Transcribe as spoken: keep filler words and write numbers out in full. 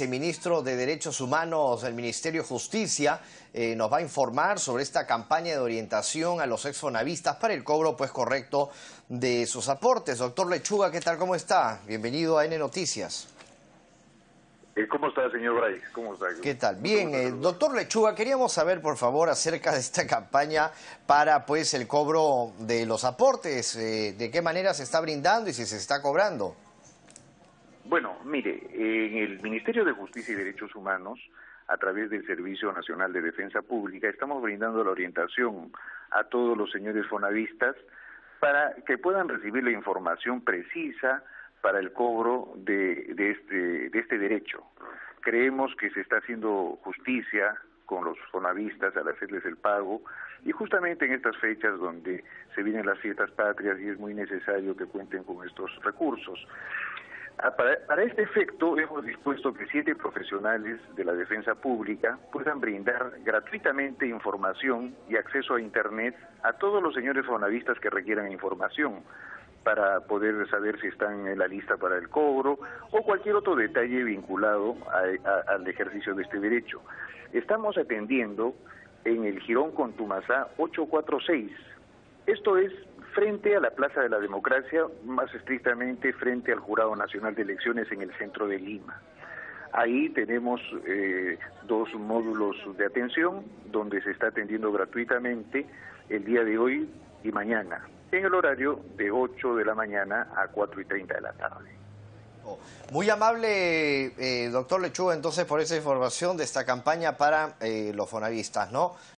El ministro de Derechos Humanos del Ministerio de Justicia eh, nos va a informar sobre esta campaña de orientación a los exfonavistas para el cobro pues correcto de sus aportes. Doctor Lechuga, ¿qué tal? ¿Cómo está? Bienvenido a N Noticias. Eh, ¿Cómo está, señor Bray? ¿Cómo está? ¿Qué tal? Bien, eh, doctor Lechuga, queríamos saber, por favor, acerca de esta campaña para pues el cobro de los aportes. Eh, ¿De qué manera se está brindando y si se está cobrando? Bueno, mire, en el Ministerio de Justicia y Derechos Humanos, a través del Servicio Nacional de Defensa Pública, estamos brindando la orientación a todos los señores fonavistas para que puedan recibir la información precisa para el cobro de, de, este, de este derecho. Creemos que se está haciendo justicia con los fonavistas al hacerles el pago, y justamente en estas fechas donde se vienen las fiestas patrias y es muy necesario que cuenten con estos recursos. Para, para este efecto hemos dispuesto que siete profesionales de la defensa pública puedan brindar gratuitamente información y acceso a Internet a todos los señores fonavistas que requieran información para poder saber si están en la lista para el cobro o cualquier otro detalle vinculado a, a, al ejercicio de este derecho. Estamos atendiendo en el Jirón Contumasá ocho cuatro seis. Esto es frente a la Plaza de la Democracia, más estrictamente frente al Jurado Nacional de Elecciones en el centro de Lima. Ahí tenemos eh, dos módulos de atención donde se está atendiendo gratuitamente el día de hoy y mañana, en el horario de ocho de la mañana a cuatro y treinta de la tarde. Muy amable, eh, doctor Lechuga, entonces, por esa información de esta campaña para eh, los fonavistas, ¿no?